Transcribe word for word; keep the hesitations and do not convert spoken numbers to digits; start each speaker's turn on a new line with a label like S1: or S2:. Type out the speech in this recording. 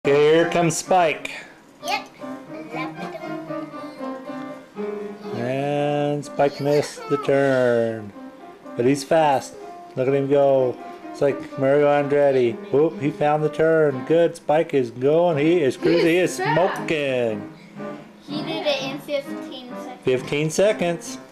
S1: Here comes Spike.
S2: Yep.
S1: And Spike missed the turn. But he's fast. Look at him go. It's like Mario Andretti. Whoop, he found the turn. Good. Spike is going. He is cruising. He is smoking.
S2: He did it in fifteen seconds.
S1: fifteen seconds.